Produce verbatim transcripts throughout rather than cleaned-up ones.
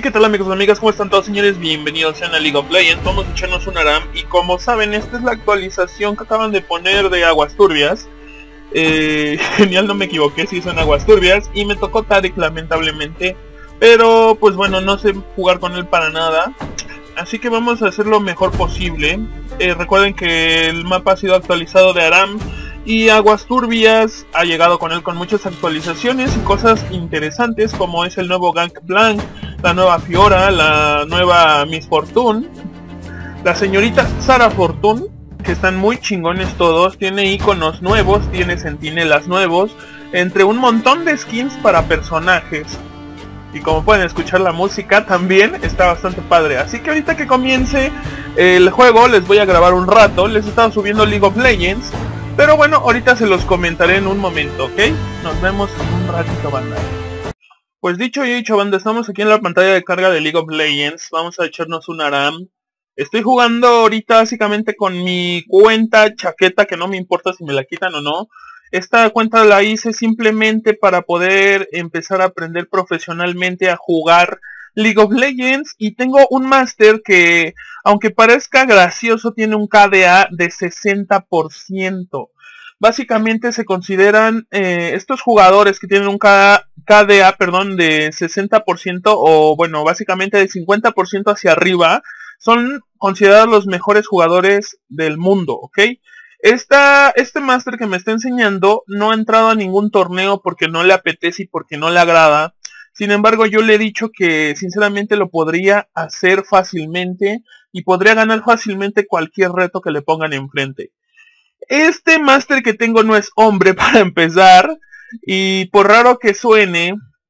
¿qué tal amigos y amigas? ¿Cómo están todos, señores? Bienvenidos a League of Legends. Vamos a echarnos un ARAM. Y como saben, esta es la actualización que acaban de poner de Aguas Turbias. eh, Genial, no me equivoqué, sí son Aguas Turbias. Y me tocó Taric, lamentablemente. Pero pues bueno, no sé jugar con él para nada, así que vamos a hacer lo mejor posible. eh, Recuerden que el mapa ha sido actualizado de ARAM, y Aguas Turbias ha llegado con él con muchas actualizaciones y cosas interesantes, como es el nuevo Gangplank, la nueva Fiora, la nueva Miss Fortune, la señorita Sara Fortune, que están muy chingones todos. Tiene iconos nuevos, tiene sentinelas nuevos, entre un montón de skins para personajes. Y como pueden escuchar, la música también está bastante padre. Así que ahorita que comience el juego les voy a grabar un rato. Les he estado subiendo League of Legends, pero bueno, ahorita se los comentaré en un momento, ¿ok? Nos vemos en un ratito, banda. Pues dicho y dicho, banda, estamos aquí en la pantalla de carga de League of Legends. Vamos a echarnos un ARAM. Estoy jugando ahorita básicamente con mi cuenta chaqueta, que no me importa si me la quitan o no. Esta cuenta la hice simplemente para poder empezar a aprender profesionalmente a jugar League of Legends. Y tengo un máster que, aunque parezca gracioso, tiene un K D A de sesenta por ciento. Básicamente se consideran eh, estos jugadores que tienen un K D A perdón, de sesenta por ciento, o bueno, básicamente de cincuenta por ciento hacia arriba, son considerados los mejores jugadores del mundo, ¿ok? Esta, este máster que me está enseñando no ha entrado a ningún torneo porque no le apetece y porque no le agrada. Sin embargo, yo le he dicho que sinceramente lo podría hacer fácilmente y podría ganar fácilmente cualquier reto que le pongan enfrente. Este máster que tengo no es hombre, para empezar, y por raro que suene,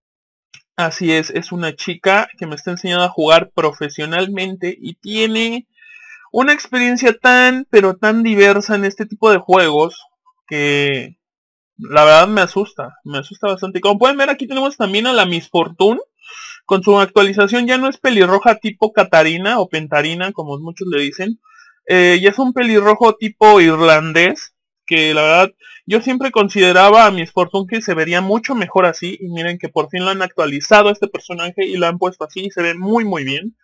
así es, es una chica que me está enseñando a jugar profesionalmente y tiene una experiencia tan, pero tan diversa en este tipo de juegos que la verdad me asusta, me asusta bastante. Como pueden ver, aquí tenemos también a la Miss Fortune. Con su actualización ya no es pelirroja tipo Catarina o Pentarina, como muchos le dicen. Eh, ya es un pelirrojo tipo irlandés, que la verdad yo siempre consideraba a Miss Fortune que se vería mucho mejor así. Y miren que por fin lo han actualizado a este personaje y lo han puesto así y se ve muy muy bien.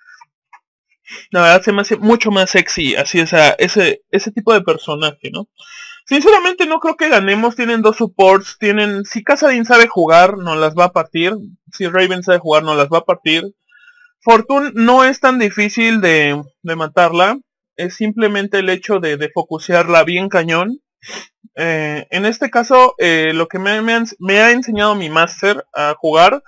La verdad se me hace mucho más sexy así, o sea, ese, ese tipo de personaje, ¿no? Sinceramente no creo que ganemos. Tienen dos supports, tienen, si Kassadin sabe jugar, nos las va a partir. Si Raven sabe jugar, nos las va a partir. Fortune no es tan difícil de, de matarla. Es simplemente el hecho de, de focusearla bien cañón. Eh, en este caso, eh, lo que me, me, han, me ha enseñado mi máster a jugar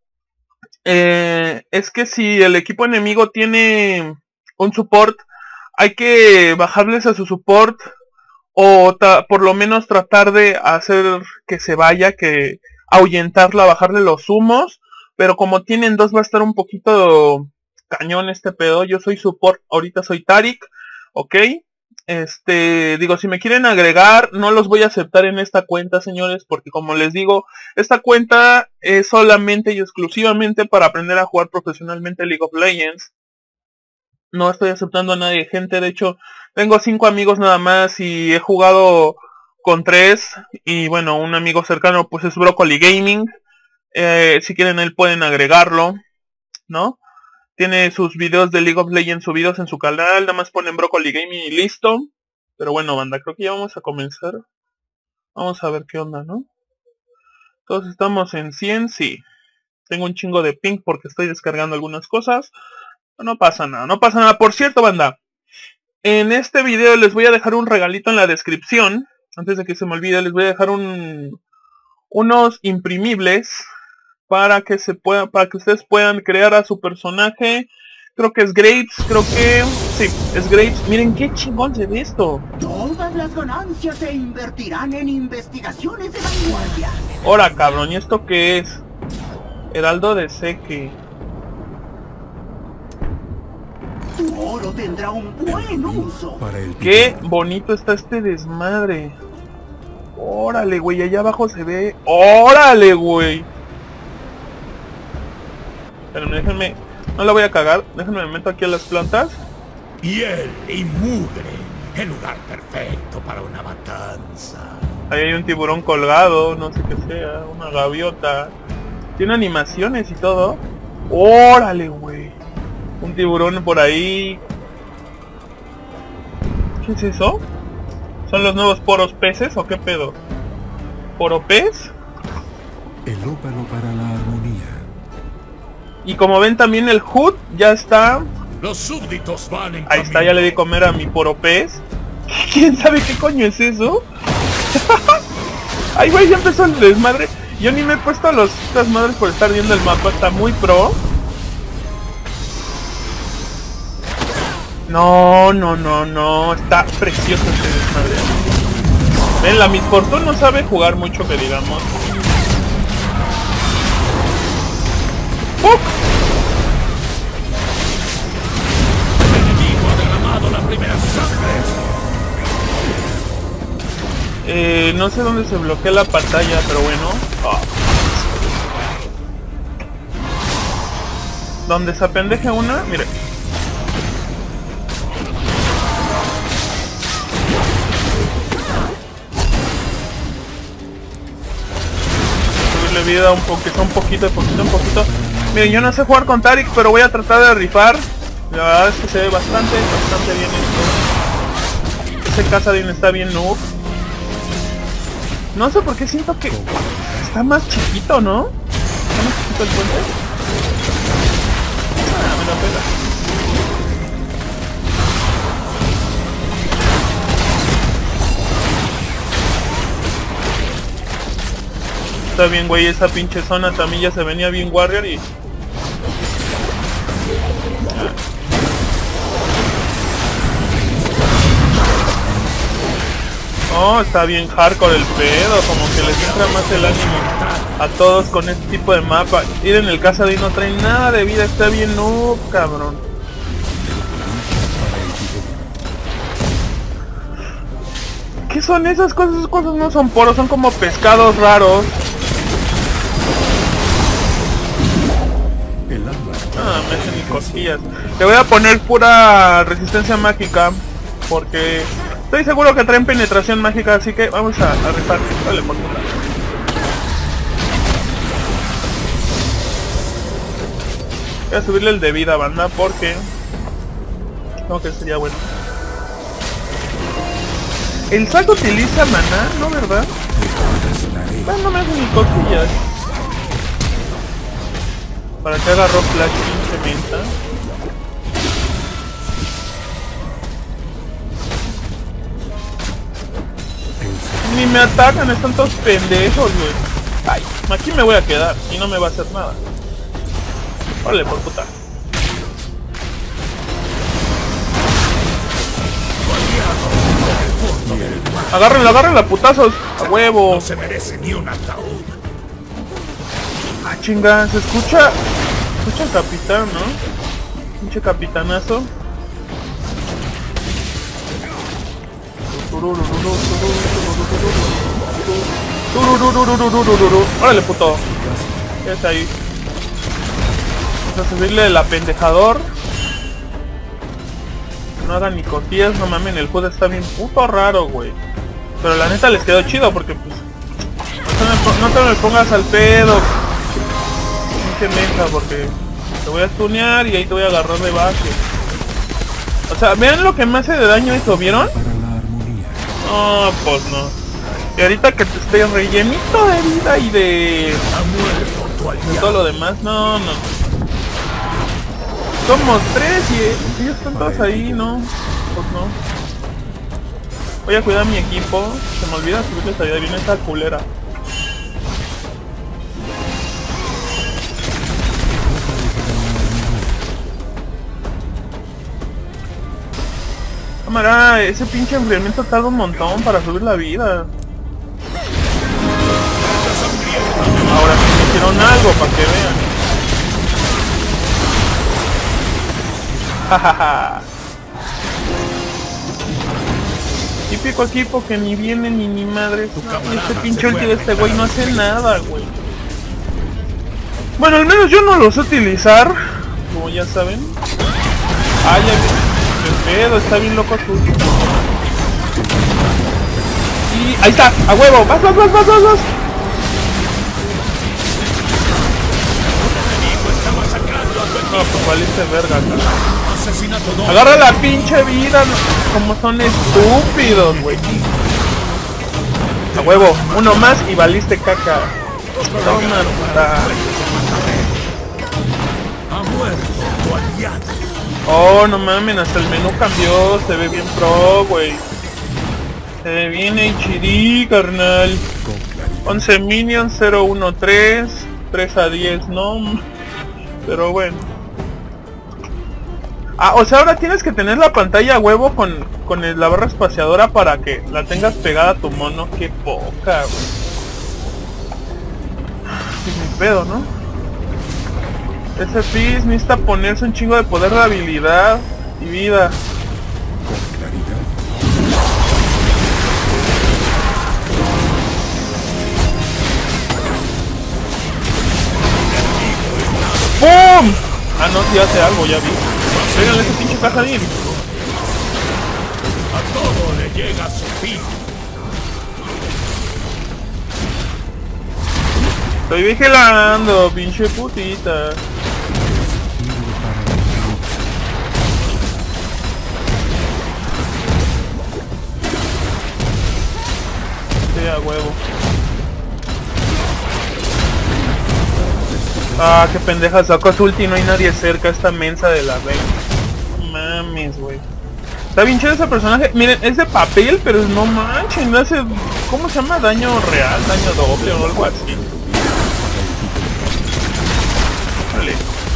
Eh, es que si el equipo enemigo tiene un support, hay que bajarles a su support, o por lo menos tratar de hacer que se vaya, que ahuyentarla, bajarle los humos. Pero como tienen dos, va a estar un poquito cañón este pedo. Yo soy support, ahorita soy Taric, ok. Este, digo, si me quieren agregar, no los voy a aceptar en esta cuenta, señores, porque como les digo, esta cuenta es solamente y exclusivamente para aprender a jugar profesionalmente League of Legends. No estoy aceptando a nadie, gente. De hecho, tengo cinco amigos nada más y he jugado con tres. Y bueno, un amigo cercano pues es Broccoli Gaming. Eh, si quieren, él pueden agregarlo, ¿no? Tiene sus videos de League of Legends subidos en su canal. Nada más ponen Broccoli Gaming y listo. Pero bueno, banda, creo que ya vamos a comenzar. Vamos a ver qué onda, ¿no? Todos estamos en cien, sí. Tengo un chingo de ping porque estoy descargando algunas cosas. No pasa nada, no pasa nada. Por cierto, banda, en este video les voy a dejar un regalito en la descripción. Antes de que se me olvide, les voy a dejar un unos imprimibles para que se pueda, para que ustedes puedan crear a su personaje. Creo que es Graves, creo que sí, es Graves. Miren qué chingón se ve esto. Todas las ganancias se invertirán en investigaciones de vanguardia. Ahora, cabrón, ¿y esto qué es? Heraldo de Seque. Tu oro tendrá un buen uso. Qué bonito está este desmadre. Órale, güey, allá abajo se ve. Órale, güey. Espérenme, déjenme. No la voy a cagar. Déjenme me meto aquí a las plantas. Piel y mugre. El lugar perfecto para una matanza. Ahí hay un tiburón colgado. No sé qué sea. Una gaviota. Tiene animaciones y todo. Órale, güey. Un tiburón por ahí. ¿Qué es eso? ¿Son los nuevos poros peces o qué pedo? ¿Poro pez? El ópalo para la armonía. Y como ven también el H U D ya está. Los súbditos van en Ahí está, ya le di comer a mi poro pez. ¿Quién sabe qué coño es eso? Ay, güey, ya empezó el desmadre. Yo ni me he puesto a los, las madres por estar viendo el mapa, está muy pro. No, no, no, no, está precioso este desmadre. Ven, la Miss Fortune no sabe jugar mucho, que digamos. ¡Fuck! El enemigo ha derramado la primera sangre. Eh, no sé dónde se bloquea la pantalla, pero bueno. Oh. Donde se apendeje una, mire. Subirle vida un poquito, un poquito, un poquito, un poquito. Miren, yo no sé jugar con Tarik, pero voy a tratar de rifar. La verdad es que se ve bastante, bastante bien esto. Ese Kassadin está bien noob. No sé por qué siento que está más chiquito, ¿no? Está más chiquito el puente. Ah, me la pela. Está bien, güey, esa pinche zona también ya se venía bien Warrior y... Oh, está bien hardcore el pedo, como que les entra más el ánimo a todos con este tipo de mapa. Miren, el Kassadin no trae nada de vida, está bien noob, cabrón. ¿Qué son esas cosas? Esas cosas no son poros, son como pescados raros. Ah, me hacen ni cosquillas. Le voy a poner pura resistencia mágica, porque... estoy seguro que traen penetración mágica, así que vamos a, a rifar. Dale, por favor. Voy a subirle el de vida, banda, porque... creo que sería bueno. ¿El saco utiliza maná? ¿No, verdad? Ah, no me hace ni cosquillas. Para que haga rock flash pinche menta. Ni me atacan, están todos pendejos, güey. Ay, aquí me voy a quedar y no me va a hacer nada. Órale, por puta. Agárrenla, agárrenla, putazos. A huevo. No se merece ni un ataúd. Ah, chinga, se escucha. Se escucha el capitán, ¿no? Pinche capitanazo. Órale, puto. Ya está ahí. Vamos a subirle el apendejador. No hagan ni costillas, no mamen, el H U D está bien puto raro, güey. Pero la neta les quedó chido porque pues... no te me, no te me pongas al pedo. Pinche mensa, porque te voy a stunear y ahí te voy a agarrar de base. O sea, vean lo que me hace de daño eso, ¿vieron? No, pues no. Y ahorita que te esté rellenito de vida y de... de todo lo demás, no, no. Somos tres y ellos están todos ahí, ¿no? Pues no. Voy a cuidar a mi equipo. Se me olvida subirles allá, viene esta culera. Cámara, ese pinche enfriamiento tarda un montón para subir la vida. Ahora sí me hicieron algo para que vean. Jajaja. Típico equipo que ni viene ni ni madre. No, este pinche ulti de este güey no hace nada, güey. Bueno, al menos yo no lo sé utilizar, como ya saben. Ah, ya vi. El pedo, está bien loco su... Y ahí está, a huevo. Vas, vas, vas, vas, vas, vas. El enemigo está masacrando No, pues valiste verga, cara. Asesinato doble. Agarra la pinche vida, como son estúpidos, güey. A huevo, uno más y valiste caca. Toma, puta. Ha muerto tu aliado. Oh, no mames, hasta el menú cambió, se ve bien pro, güey. Se ve bien H D, carnal. once minions, cero uno tres, tres a diez, no. Pero bueno. Ah, o sea, ahora tienes que tener la pantalla a huevo con, con el, la barra espaciadora para que la tengas pegada a tu mono. Qué poca, güey. Es mi pedo, ¿no? Ese Fizz necesita ponerse un chingo de poder de habilidad y vida. Con claridad. ¡Pum! Ah, no, sí hace algo, ya vi. Pégale ese pinche pasadín. A todo le llega su fin. Estoy vigilando, pinche putita. Sí, a huevo. Ah, qué pendeja, sacó su ulti, no hay nadie cerca, esta mensa de la Vayne. Mames, güey. Está bien chido ese personaje. Miren, es de papel, pero no manchen, no hace... ¿Cómo se llama? Daño real, daño doble o algo así. Vale.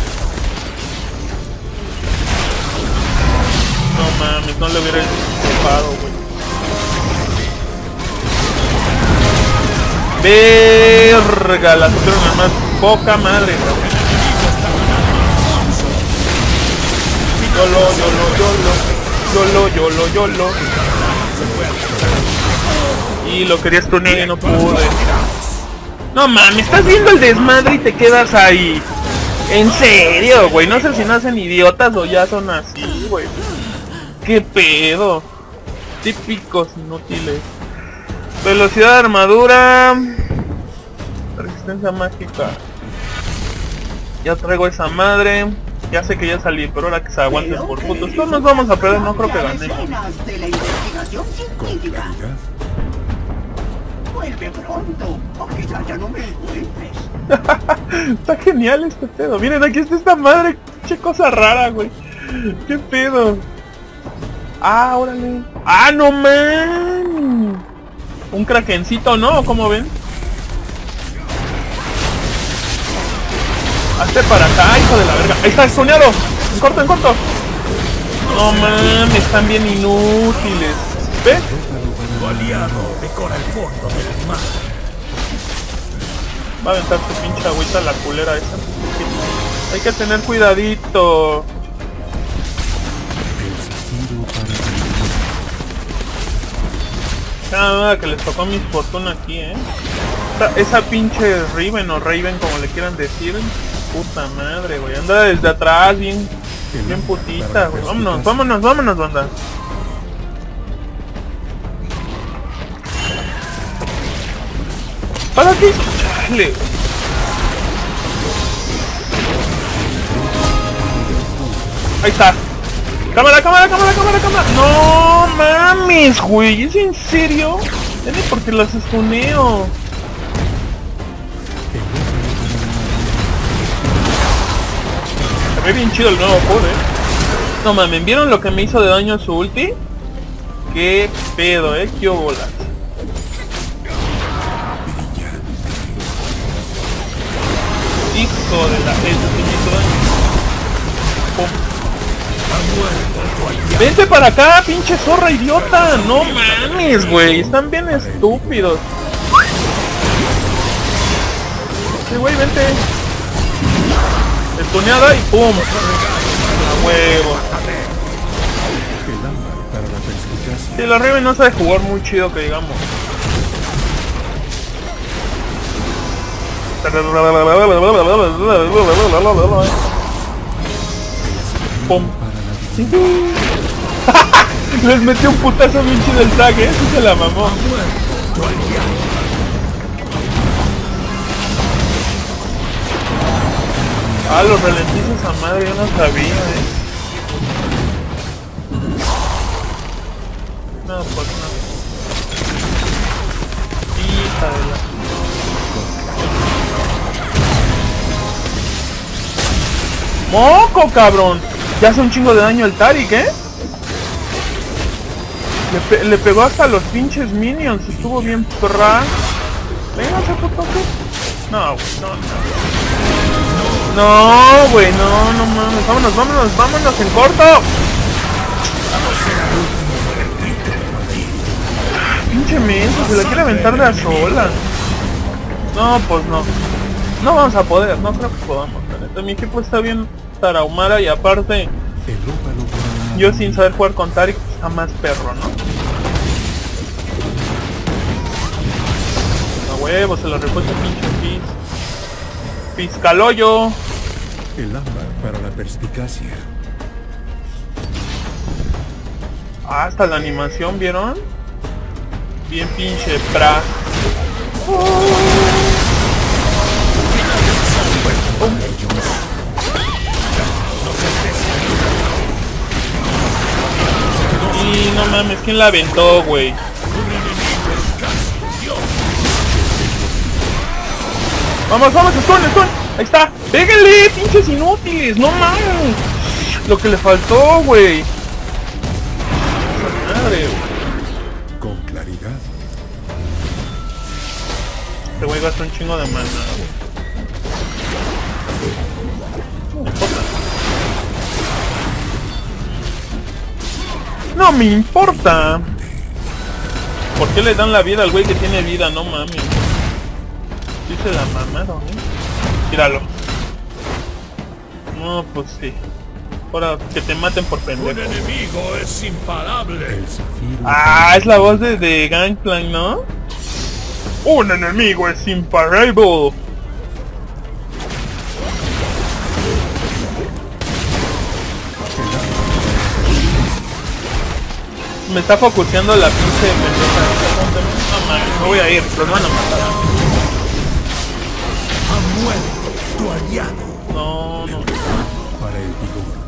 No mames, no le hubiera escapado, güey. Verga, la supieron nada más. Poca madre, cabrón. Yolo, yolo, yolo. Yolo, yolo, yolo. Y lo quería stunear y no pude. No mames, estás viendo el desmadre y te quedas ahí. En serio, güey. No sé si nacen idiotas o ya son así, güey. Qué pedo. Típicos inútiles. Velocidad de armadura. Resistencia mágica. Ya traigo esa madre. Ya sé que ya salí, pero ahora que se aguanten por putos. Todos nos vamos a perder, no creo que ganemos. De la investigación Con científica. claridad. Vuelve pronto, o quizás ya no me encuentres. Está genial este pedo. Miren, aquí está esta madre. Qué cosa rara, güey. Qué pedo. Ah, órale. Ah, no man. Un krakencito, ¿no? ¿Cómo ven? Hazte para acá, hijo de la verga. Ahí está, estoneado. En corto, en corto. No mames, están bien inútiles. ¿Ves? Tu aliado decora el fondo del mar. Va a aventar su pinche agüita la culera esa. Hay que tener cuidadito. El zafiro para Nada, que les tocó mi fortuna aquí, eh. Esa, esa pinche Riven o Raven, como le quieran decir. Puta madre, güey. Anda desde atrás, bien, bien putita, güey. Vámonos, vámonos, vámonos, banda. ¿Para qué? Chale. Ahí está. Cámara, cámara, cámara, cámara, cámara. No mames, güey. ¿Es en serio? Dale porque las estuneo. Se ve bien chido el nuevo poder. No mames, ¿vieron lo que me hizo de daño a su ulti? Qué pedo, eh. Qué bolas. Hijo de la... Eso sí me hizo daño. Pum. Vente para acá, pinche zorra idiota. No mames, güey. Están bien estúpidos. Sí, güey, vente. Estuneada y pum. A huevo. el ámbar para la perspicacia. Sí, la Riven no sabe jugar muy chido, que digamos. Pum. Les metió un putazo bien chido el tag, eh. Sí se la mamó. Ah, los ralentizos a madre, yo no sabía, eh. No, pues no. Hija de la... ¡Moco, cabrón! Ya hace un chingo de daño el Tarik, ¿eh? Le, pe le pegó hasta los pinches minions. Estuvo bien perra. Venga, se puto. No, güey, no, no. No, güey, no, no mames. Vámonos, vámonos, vámonos en corto. Pinche menso, se la quiere aventar de a sola. No, pues no. No vamos a poder, no creo que podamos. Mi equipo está bien tarahumara y aparte yo sin saber jugar con Tarik está más perro, ¿no? A huevo, se lo repuesto pinche pis. Piscaloyo. El ámbar para la perspicacia. Ah, hasta la animación, ¿vieron? Bien pinche pra. Y no mames, ¿quién la aventó, güey? Vamos, vamos, stun, stun. Ahí está. Péguenle, pinches inútiles. No mames. Lo que le faltó, güey. Madre, güey. Con claridad. Este güey gasta un chingo de mana, güey. No me importa. ¿Por qué le dan la vida al güey que tiene vida? No mames. Dice la mamada, ¿eh? Tíralo. No, pues sí. Ahora que te maten por pendejo. Un enemigo es imparable. El zafiro. Ah, es la voz de, de Gangplank, ¿no? Un enemigo es imparable. Me está focuseando la pinche pendeja. No mames, me voy a ir, los van a matar. Ha muerto tu aliado. No, no. Para el vigor.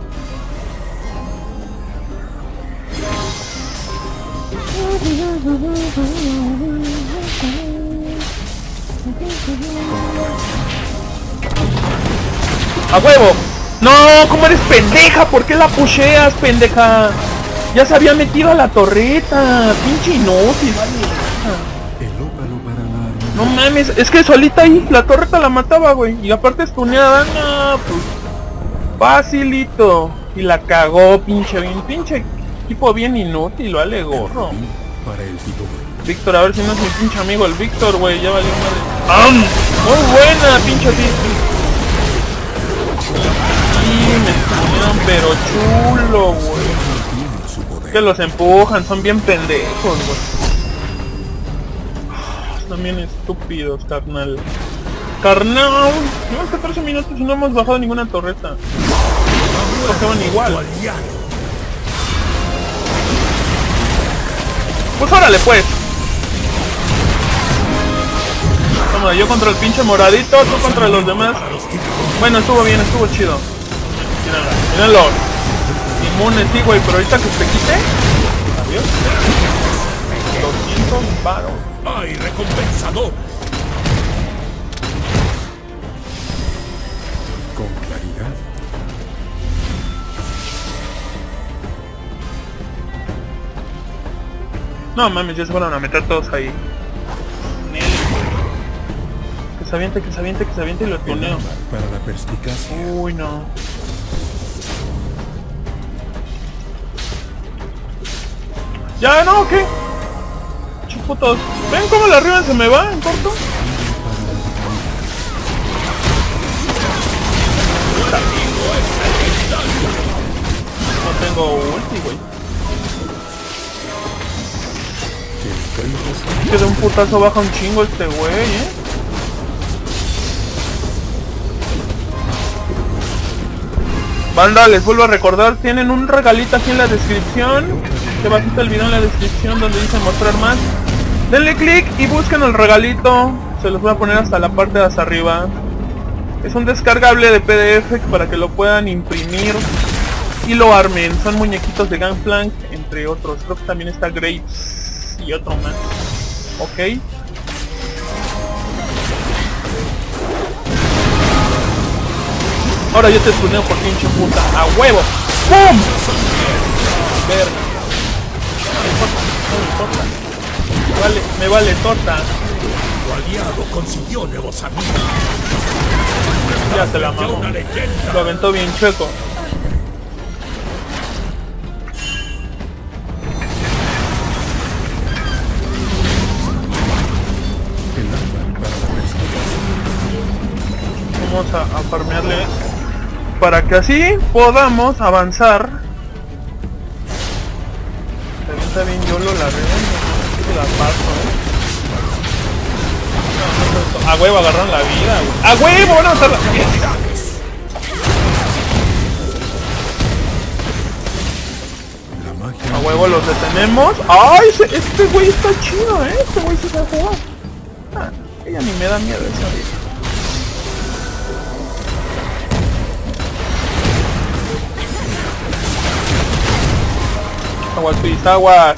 ¡A huevo! ¡No! ¿Cómo eres pendeja? ¿Por qué la pusheas, pendeja? Ya se había metido a la torreta. Pinche inútil, vale. El ópalo para la armadura. No mames, es que solita ahí la torreta la mataba, güey. Y aparte estuneada, no, pues facilito. Y la cagó, pinche bien, pinche equipo bien inútil, vale gorro. Para el vigor. Víctor, a ver si no es mi pinche amigo el Víctor, güey, ya valió madre. ¡Ah! Muy buena, pinche Víctor. Sí, me estunearon, pero chulo, güey. Que los empujan, son bien pendejos, güey. Están bien estúpidos, carnal. Carnal, llevamos catorce minutos y no hemos bajado ninguna torreta. Porque van igual. Pues órale, pues. Toma, yo contra el pinche moradito, tú contra los demás. Bueno, estuvo bien, estuvo chido. Mírenlo. Inmune, sí, güey, pero ahorita que se quite. Adiós. doscientos varos. ¡Ay, recompensador! Con claridad. No mames, ya se fueron a meter todos ahí. Que se aviente, que se aviente, que se aviente y lo tuneo. Para la perspicacia. Uy, no. ¿Ya no o qué? Chuputos. ¿Ven cómo la arriba se me va en corto? No tengo ulti, güey. Que de un putazo baja un chingo este güey, eh. Banda, les vuelvo a recordar, tienen un regalito aquí en la descripción. Debajito el video en la descripción donde dice mostrar más. Denle click y busquen el regalito. Se los voy a poner hasta la parte de hasta arriba. Es un descargable de P D F para que lo puedan imprimir y lo armen. Son muñequitos de Gangplank, entre otros. Creo que también está Graves y otro más. Ok. Ahora yo te tuneo por pinche puta. ¡A huevo! ¡Pum! Verga. No me importa, no me importa. Me vale, me vale torta. Tu aliado consiguió nuevos amigos. Ya se la mamó. Lo aventó bien chueco. Vamos a, a farmearle para que así podamos avanzar. También está bien YOLO la veo. La paso, ¿eh? No, no, a huevo agarraron la vida, güey. A huevo van a matar la vida. A huevo los detenemos. Ay, este güey está chido, eh. Este güey se va a jugar. Ah, ella ni me da miedo esa vida. Aguas, please, aguas.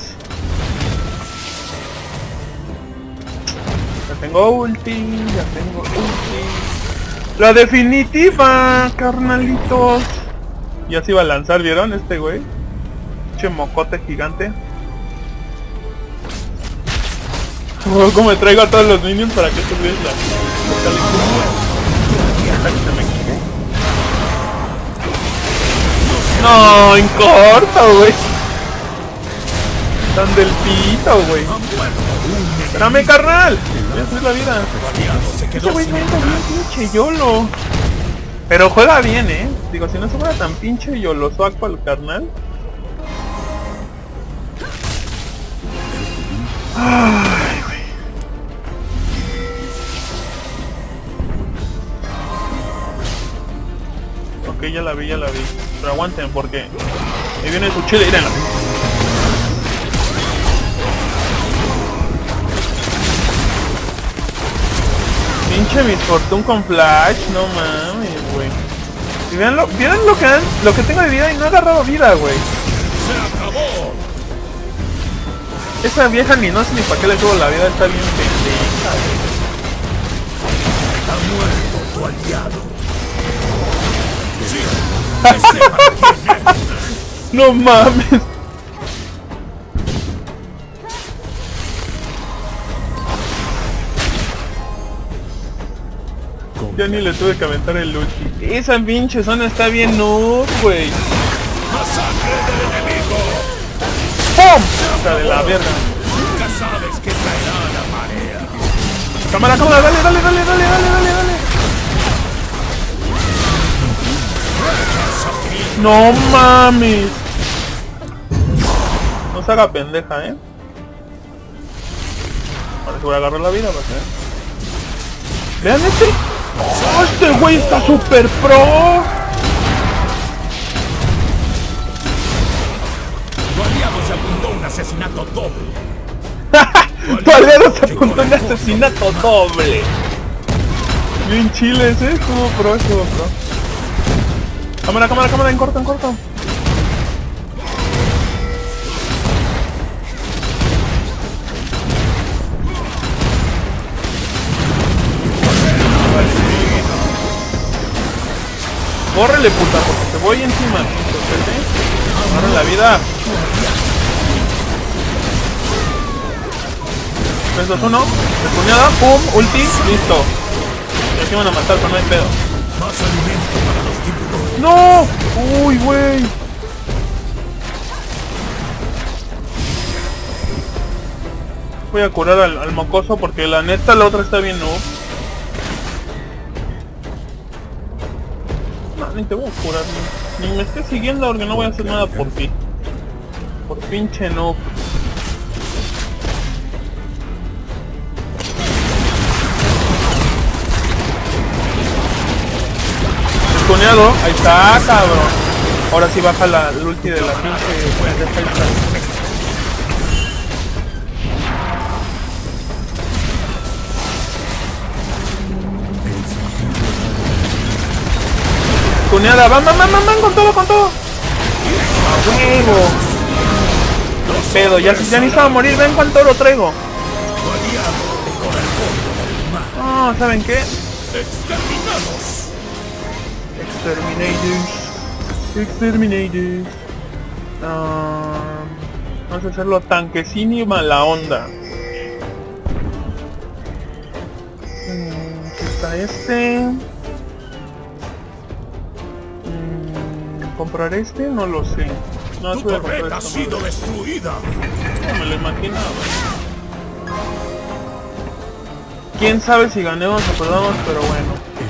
Ya tengo ulti, ya tengo ulti. La definitiva, carnalitos. Ya se iba a lanzar, ¿vieron? Este güey. Che mocote gigante. Oh, como me traigo a todos los minions para que estos güeyes la... No, en corto, güey. Están del pito, güey. Espérame, carnal. Voy a subir la vida. Ese güey no está bien pinche YOLO. Pero juega bien, eh. Digo, si no se fuera tan pinche YOLO suaco al carnal. Ay, güey. Ok, ya la vi, ya la vi. Pero aguanten porque ahí viene su chile, mírenla. Pinche Miss Fortune con flash, no mames, güey. Y vean lo, vean lo que dan, lo que tengo de vida y no he agarrado vida, güey. ¡Se acabó! Esa vieja ni no sé ni para qué le tuvo la vida, está bien pendeja, güey. Ha muerto tu aliado. No mames. Ya ni le tuve que aventar el ulti. Esa pinche zona está bien noob, güey. ¡Masacre del enemigo! ¡Pum! O sea, de la verga. Nunca sabes qué traerá la marea. Cámara, cámara, dale, dale, dale, dale, dale, dale, dale. No mames. No se haga pendeja, eh. Ahora sí voy a agarrar la vida, ¿verdad? Vean este. ¡Oh, este güey está super pro! Tu aliado se apuntó a un asesinato doble. Tu aliado se apuntó a un asesinato doble. Bien chiles, eh. Estuvo pro, estuvo pro. Cámara, cámara, cámara, en corto, en corto. Córrele, puta, porque te voy encima. Agarra la vida. tres, dos, uno. Despuñada, pum, ulti, listo. Y aquí van a matar, pero no hay pedo. Más alimento para los tiburones. ¡No! ¡Uy, güey! Voy a curar al, al mocoso porque la neta la otra está bien noob. No, ni te voy a curar, ni, ni me estés siguiendo porque no voy a hacer nada por ti. Por pinche noob. Desconeado, ahí está, cabrón. Ahora sí baja la, el ulti de la pinche defensa. tuneada. Van, van, van, van, van, con todo, con todo. A huevo. Pedo, ya, ya ni estaba a morir. Ven cuánto oro traigo. Oh, ¿saben qué? Exterminados. Exterminators. Exterminators. Uh, vamos a hacerlo tanquecín y mala onda. Mm, aquí está este. Mm, ¿comprar este? No lo sé. No, Tu torreta ha sido destruida. No me lo imaginaba. Quién sabe si ganemos o perdamos, pero bueno.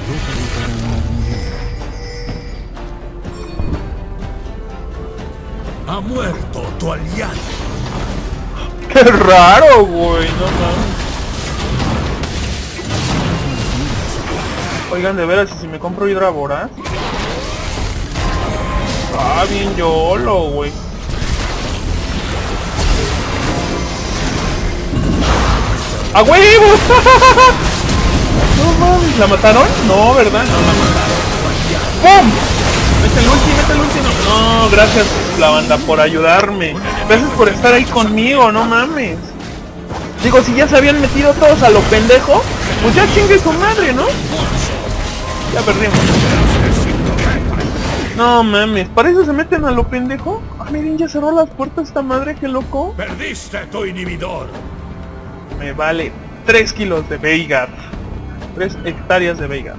Ha muerto tu aliado. ¡Qué raro, güey! No mames. Oigan, de veras, ¿y si me compro Hidra Voraz? Ah, bien yolo, güey. ¡A huevo! No mames, ¿la mataron? No, ¿verdad? No la mataron. ¡Pum! Mete el ulti, mete el ulti. No, no, gracias la banda por ayudarme. Gracias por estar ahí conmigo, no mames. Digo, si ya se habían metido todos a lo pendejo, pues ya chingue su madre, ¿no? Ya perdimos. No mames, ¿para eso se meten a lo pendejo? Ah, miren, ya cerró las puertas esta madre, qué loco. Perdiste tu inhibidor. Me vale tres kilos de Veigar. tres hectáreas de Veigar.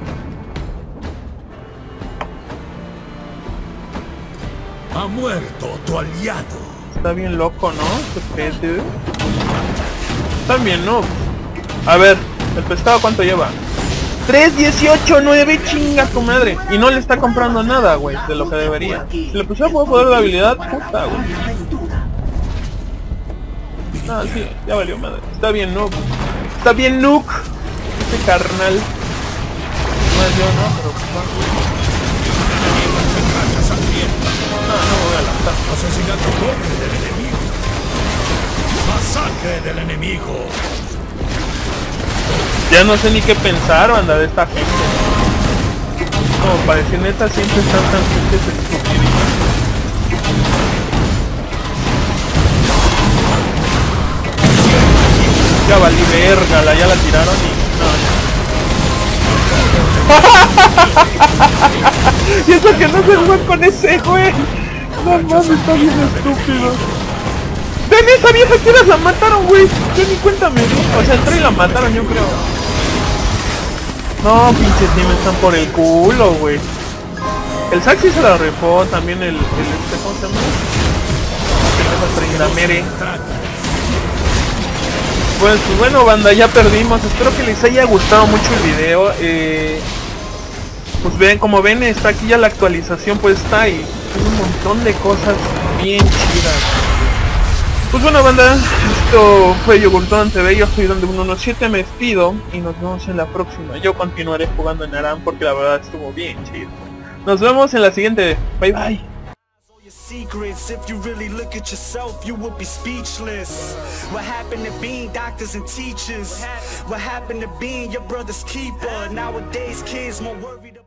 Ha muerto tu aliado. Está bien loco, ¿no? Este pedo. Está bien, ¿no? A ver, ¿el pescado cuánto lleva? tres dieciocho nueve, chinga tu madre. Y no le está comprando nada, güey, de lo que debería. Si le pusiera poder de habilidad, puta, güey. Ah, sí, ya valió madre. Está bien, Nook. Está bien, Nook. Este carnal. Más yo, ¿no? Pero no, no me voy a lanzar. Asesinato doble del enemigo. Masacre del enemigo. Ya no sé ni qué pensar, banda, de esta gente. Como parece neta, siempre están tan gente estúpidas. Ya valí verga, la, ya la tiraron y... No. Y eso que no se juega con ese güey. No mames, está bien estúpido. ¡Ven esa vieja que las la mataron, güey! Yo ni cuenta me di. O sea, entré y la mataron, yo creo. No, pinches ni me están por el culo, güey. El Saxi se la repó, también el... el este, ¿cómo se llama? Esa Trindamere. Pues bueno, banda, ya perdimos. Espero que les haya gustado mucho el video. Eh, pues ven, como ven, está aquí ya la actualización, pues está ahí. Hay un montón de cosas bien chidas. Pues bueno, banda, esto fue Yogurtón T V. Yo soy Donde uno diecisiete, me despido y nos vemos en la próxima. Yo continuaré jugando en Aram porque la verdad estuvo bien chido. Nos vemos en la siguiente. Bye bye. Secrets, if you really look at yourself, you would be speechless. What happened to being doctors and teachers? What happened to being your brother's keeper? Nowadays kids more worried about